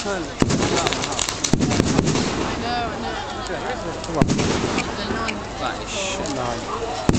I know. Come on. The 9. That is shit. 9.